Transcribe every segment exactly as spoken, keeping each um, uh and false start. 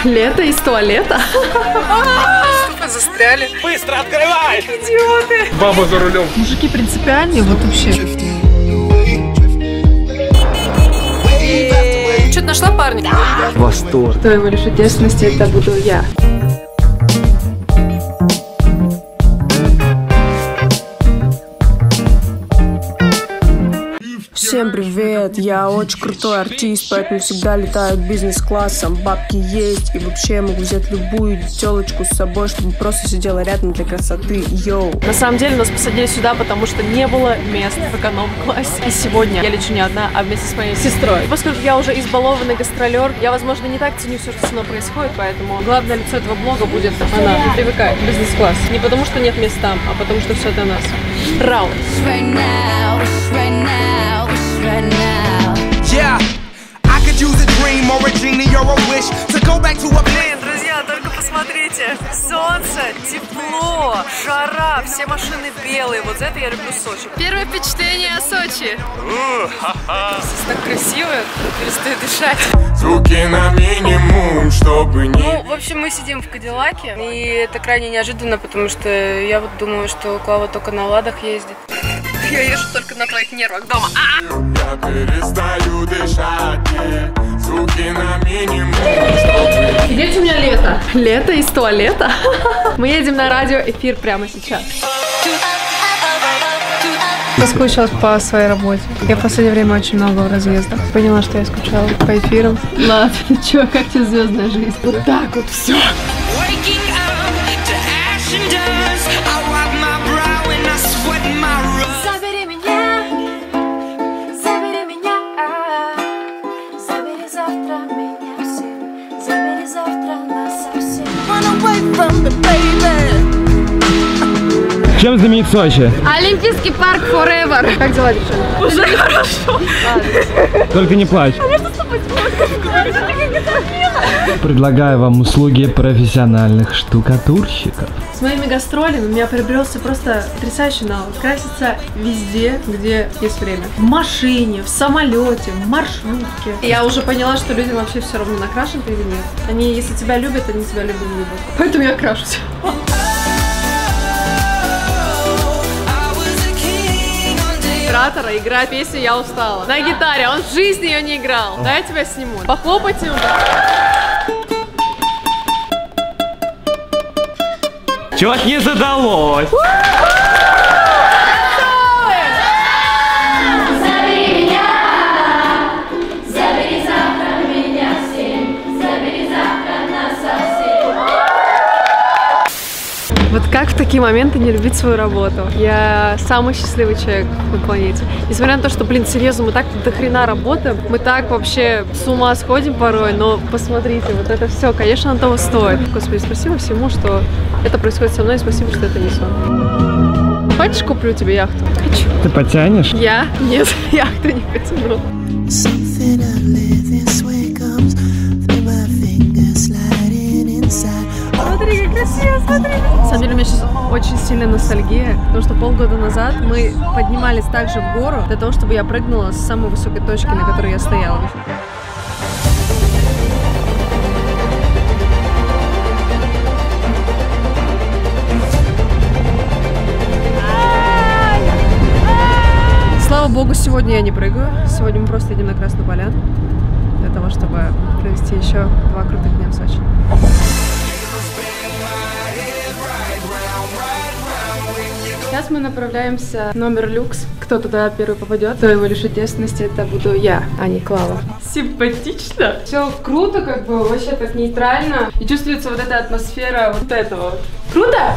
Лето из туалета. Тупо застряли. Быстро открывай! Идиоты. Баба за рулем. Мужики принципиальные, вот вообще. Что-то нашла парня? Восторг. Кто его лишит девственности, это буду я. Всем привет, я очень крутой артист, поэтому всегда летаю бизнес-классом. Бабки есть, и вообще я могу взять любую телочку с собой, чтобы просто сидела рядом для красоты. Йоу. На самом деле нас посадили сюда, потому что не было мест в эконом-классе. И сегодня я лечу не одна, а вместе с моей сестрой. И поскольку я уже избалованный гастролер, я, возможно, не так ценю все, что со мной происходит, поэтому главное лицо этого блога будет она. Не привыкай, бизнес-класс. Не потому что нет мест там, а потому что все для нас. Раунд. Yeah, I could use a dream or a genie or a wish to go back to a Блин, друзья, только посмотрите. Солнце, тепло, жара, все машины белые. Вот за это я люблю Сочи. Первое впечатление о Сочи. Здесь так красиво, перестаю дышать. Звуки на минимум, чтобы не... Ну, в общем, мы сидим в Кадиллаке, и это крайне неожиданно, потому что я вот думаю, что Клава только на ладах ездит. Я езжу только на твоих нервах дома. Я перестаю дышать, звуки на минимум, чтобы... Где у меня лето? Лето из туалета. Мы едем на радиоэфир прямо сейчас. Соскучилась по своей работе. Я в последнее время очень много в разъездах. Поняла, что я скучала по эфирам. Ладно, ты чё, как тебе звездная жизнь? Вот так вот все. Забери меня, забери меня, забери завтра меня всем, забери завтра нас совсем. Run away from me, baby. Чем знаменит Сочи? Олимпийский парк Forever. Как дела, девчонки? Уже хорошо. Только не плачь. Предлагаю вам услуги профессиональных штукатурщиков. С моими гастролями у меня приобрелся просто потрясающий навык. Краситься везде, где есть время. В машине, в самолете, в маршрутке. И я уже поняла, что людям вообще все равно, накрашен ты или нет. Они, если тебя любят, они тебя любят глубоко. Поэтому я крашусь. Оператора играет песню «Я устала» на гитаре, он в жизни ее не играл. Да, я тебя сниму. Похлопайте ему. Чего-то не задалось. Забери меня, забери завтра меня всем, забери завтра нас совсем. Вот как в такие моменты не любить свою работу? Я самый счастливый человек на планете. Несмотря на то, что, блин, серьезно, мы так до хрена работаем, мы так вообще с ума сходим порой, но посмотрите, вот это все, конечно, оно того стоит. Господи, спасибо всему, что это происходит со мной, и спасибо, что это не сон. Хочешь, куплю тебе яхту? Хочу. Ты потянешь? Я? Нет, яхту не потяну. Смотри, как красиво, смотри. На самом деле у меня сейчас очень сильная ностальгия, потому что полгода назад мы поднимались также в гору для того, чтобы я прыгнула с самой высокой точки, на которой я стояла. Слава богу, сегодня я не прыгаю. Сегодня мы просто идем на Красную Поляну для того, чтобы провести еще два крутых дня в Сочи. Сейчас мы направляемся в номер люкс. Кто туда первый попадет, кто его лишит девственности, это буду я, а не Клава. Симпатично. Все круто, как бы вообще так нейтрально. И чувствуется вот эта атмосфера вот этого вот. Круто?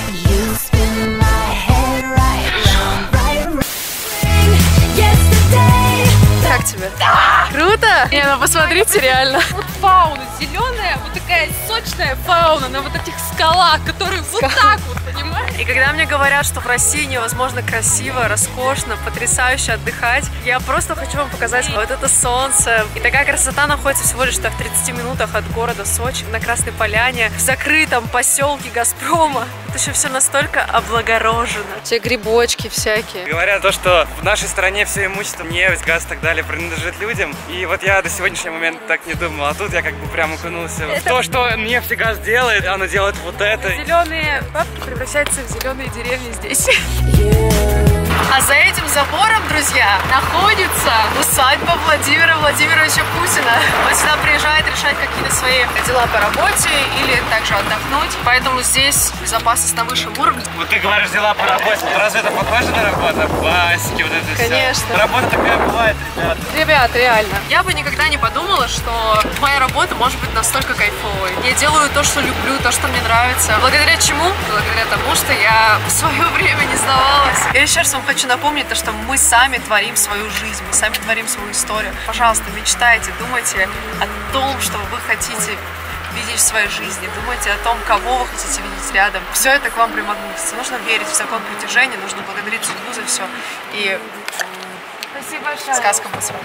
Как тебе? Да! Круто? Не, ну посмотрите, реально. Вот фауна зеленая, вот такая сочная фауна на вот этих скалах, которые вот так вот, понимаешь? И когда мне говорят, что в России невозможно красиво, роскошно, потрясающе отдыхать, я просто хочу вам показать вот это солнце. И такая красота находится всего лишь в тридцати минутах от города Сочи, на Красной Поляне, в закрытом поселке Газпрома. Тут еще все настолько облагорожено. Все грибочки всякие. Говорят то, что в нашей стране все имущество, нефть, газ и так далее принадлежит людям. И вот я до сегодняшнего момента так не думал. А тут я как бы прям окунулся это... в то, что нефть и газ делает. Оно делает вот это. Зеленые бабки превращаются в зеленые деревни здесь. А за этим забором, друзья, находится усадьба Владимира Владимировича Путина. Он сюда приезжает решать какие-то свои дела по работе или также отдохнуть. Поэтому здесь безопасность на высшем уровне. Вот ты говоришь дела по работе. Разве это похоже на работу? Басики, вот это все. Конечно. Работа такая бывает, ребят. Ребят, реально. Я бы никогда не подумала, что моя работа может быть настолько кайфовой. Я делаю то, что люблю, то, что мне нравится. Благодаря чему? Благодаря тому, что я в свое время не сдавалась. Я еще раз вам хочу напомнить, то, что мы сами творим свою жизнь, мы сами творим свою историю. Пожалуйста, мечтайте, думайте о том, что вы хотите видеть в своей жизни, думайте о том, кого вы хотите видеть рядом. Все это к вам примагнитится. Нужно верить в закон притяжения, нужно благодарить судьбу за все. И спасибо большое. Сказка посмотрим.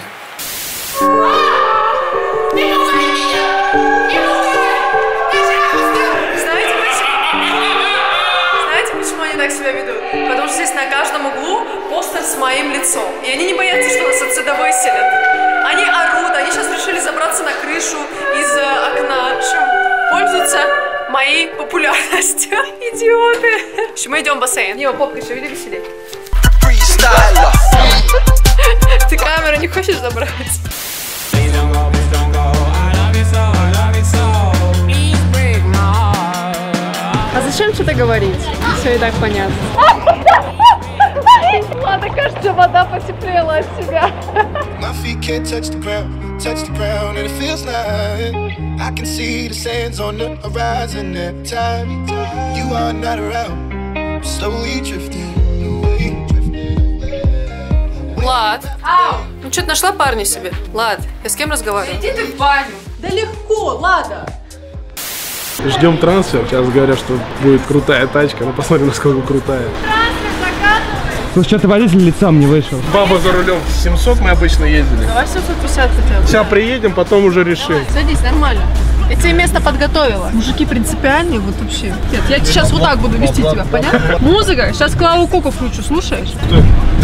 Знаете почему? Знаете, почему они так себя ведут? Потому что здесь на каждом углу постер с моим лицом. И они не боятся, что нас отсюда выселят. Они орут, они сейчас решили забраться на крышу из окна. В общем, пользуются моей популярностью. Идиоты. В общем, мы идем в бассейн. Не, попкой шевели, веселей. Ты камеру не хочешь забрать? А зачем что-то говорить? Все и так понятно. Ладно, кажется, вода потеплела от тебя. Влад, ну что, ты нашла парня себе? Влад, я с кем разговариваю? Иди ты в баню. Да легко, Лада. Ждем трансфер. Сейчас говорят, что будет крутая тачка. Ну посмотрим, насколько крутая. Трансфер закатывай. Слушай, что ты водитель лицом не вышел? Баба за рулем. семьсот мы обычно ездили. Давай семьсот пятьдесят хотя бы. Сейчас приедем, потом уже решим. Садись, нормально. Я тебе место подготовила. Мужики принципиальные, вот вообще. Нет, я сейчас вот так буду вести тебя, понятно? Музыка. Сейчас Клаву Коку включу, слушаешь? Кто?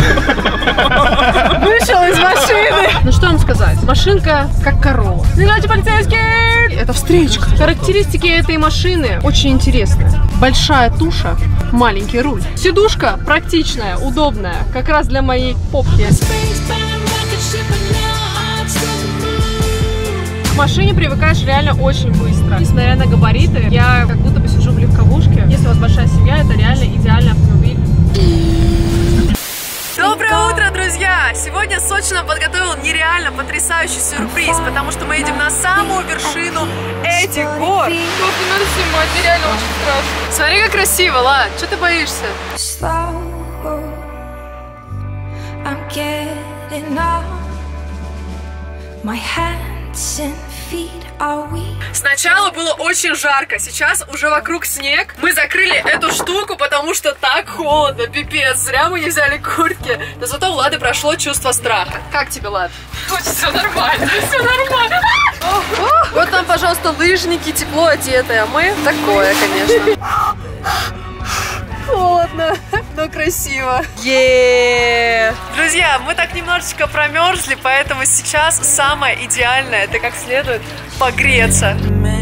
Вышел из машины. Ну что вам сказать? Машинка как корова. Здравствуйте, полицейские! Это встречка. Характеристики этой машины очень интересные. Большая туша, маленький руль. Сидушка практичная, удобная, как раз для моей попки. К машине привыкаешь реально очень быстро. Несмотря на габариты, я как будто бы сижу в легковушке. Если у вас большая семья, это реально идеальный автомобиль. Доброе утро, друзья! Сегодня Сочи нам подготовил нереально потрясающий сюрприз, потому что мы едем на самую вершину этих гор. Тут не надо снимать, нереально очень страшно. Смотри, как красиво, Лад, что ты боишься? Сначала было очень жарко, сейчас уже вокруг снег. Мы закрыли эту штуку, потому что так холодно, пипец. Зря мы не взяли куртки. Но зато у Лады прошло чувство страха. Как тебе, Лад? Все нормально, все нормально. Вот там, пожалуйста, лыжники, тепло одетые, а мы такое, конечно. Холодно, но красиво. Е-е-е. Друзья, мы так немножечко промерзли, поэтому сейчас самое идеальное — это как следует погреться.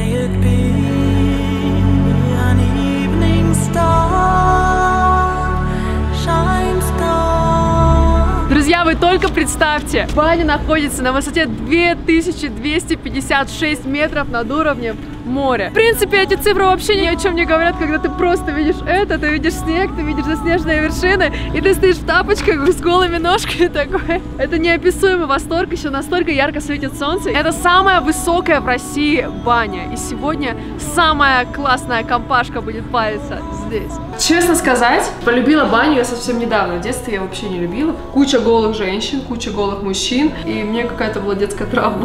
Друзья, вы только представьте, баня находится на высоте две тысячи двести пятьдесят шесть метров над уровнем моря. В принципе, эти цифры вообще ни о чем не говорят, когда ты просто видишь это, ты видишь снег, ты видишь заснеженные вершины, и ты стоишь в тапочках с голыми ножками такой. Это неописуемый восторг, еще настолько ярко светит солнце. Это самая высокая в России баня, и сегодня самая классная компашка будет париться здесь. Честно сказать, полюбила баню я совсем недавно. В детстве я вообще не любила. Куча голых женщин, куча голых мужчин, и мне какая-то была детская травма.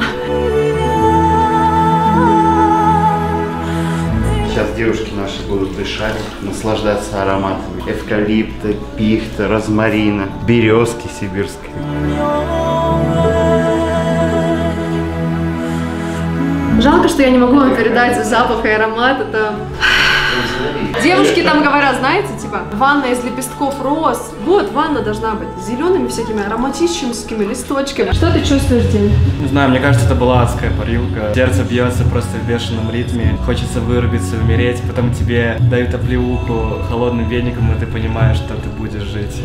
Сейчас девушки наши будут дышать, наслаждаться ароматами эвкалипта, пихта, розмарина, березки сибирской. Жалко, что я не могу вам передать запах и аромат. Это Девушки там говорят, знаете, типа, ванна из лепестков роз. Вот, ванна должна быть с зелеными всякими ароматическими листочками. Что ты чувствуешь, Дим? Не знаю, мне кажется, это была адская парилка. Сердце бьется просто в бешеном ритме. Хочется вырубиться, умереть. Потом тебе дают оплеуху холодным веником, и ты понимаешь, что ты будешь жить.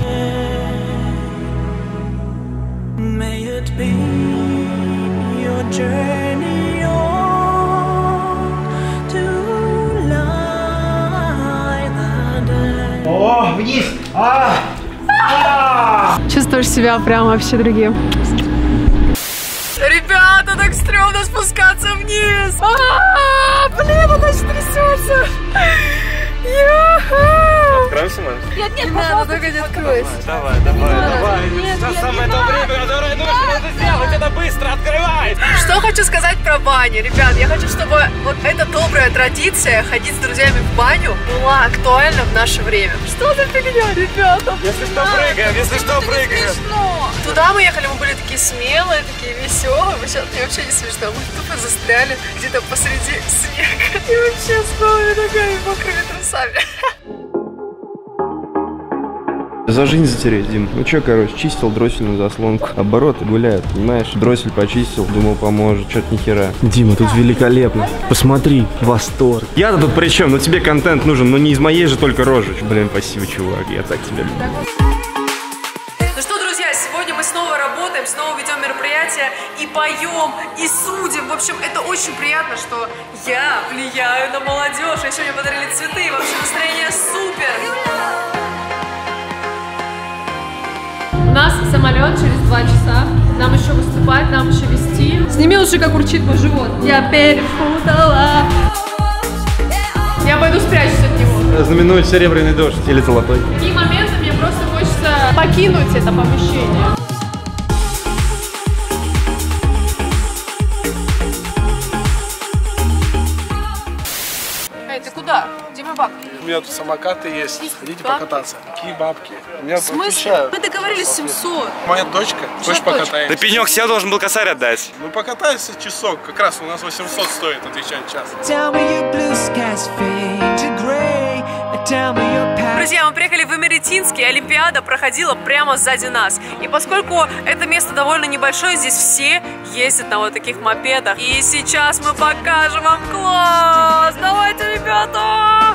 О, вниз! А! А! Чувствуешь себя прям вообще другим. Ребята, так стрёмно спускаться вниз. А-а-а, блин, она же трясется. Откроемся, Маш? Нет, нет, не надо, только не откройся. Давай, давай, давай. Сейчас самое то время, которое нужно это сделать. Это быстро открывай. Что хочу сказать про баню, ребят. Я хочу, чтобы вот эта добрая традиция ходить с друзьями в баню была актуальна в наше время. Что за фигня, ребята? Если что, прыгаем, если что, прыгаем. Туда мы ехали, мы были такие смелые, такие веселые. Мы сейчас мне вообще не смешно. Мы тупо застряли где-то посреди снега. И вообще с голыми ногами, мокрыми трусами. За жизнь затереть, Дим. Ну чё, короче, чистил дроссельную заслонку. Обороты гуляют, понимаешь? Дроссель почистил, думал, поможет. Чё-то нихера. Дима, тут великолепно. Посмотри, восторг. Я-то тут при чем? Ну тебе контент нужен, но не из моей же только рожи. Блин, спасибо, чувак, я так тебя люблю. Ну что, друзья, сегодня мы снова работаем, снова ведем мероприятие и поем, и судим. В общем, это очень приятно, что я влияю на молодежь. А еще мне подарили цветы, и вообще настроение супер. У нас самолет через два часа. Нам еще выступать, нам еще вести. Сними лучше, как урчит мой живот. Я перепутала. Я пойду спрячусь от него. Знаменует серебряный дождь или золотой. В такие моменты мне просто хочется покинуть это помещение. Эй, ты куда? Где мой бабки? У меня тут самокаты есть. Хотите Бабки? покататься? Какие бабки? У меня В смысле? Мы договорились семьсот. Моя дочка. Хочешь покатаемся? Да пенек сел, должен был косарь отдать. Ну покатайся часок. Как раз у нас восемьсот стоит отвечать час. Друзья, мы приехали в Имеретинск, и Олимпиада проходила прямо сзади нас. И поскольку это место довольно небольшое, здесь все ездят на вот таких мопедах. И сейчас мы покажем вам класс! Давайте, ребята!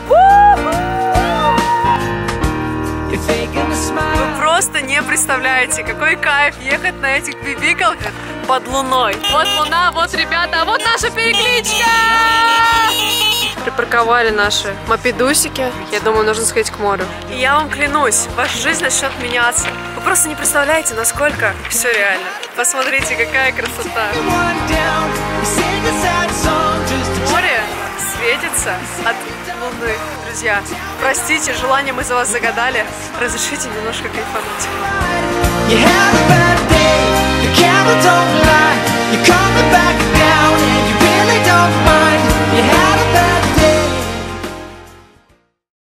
Вы просто не представляете, какой кайф ехать на этих бибикалках под луной. Вот луна, вот ребята, а вот наша перекличка! Припарковали наши мопедусики. Я думаю, нужно сходить к морю. И я вам клянусь, ваша жизнь начнет меняться. Вы просто не представляете, насколько все реально. Посмотрите, какая красота. Море светится от луны. Друзья, простите, желание мы за вас загадали. Разрешите немножко кайфануть. You have a bad day, the camera don't lie, you're coming back.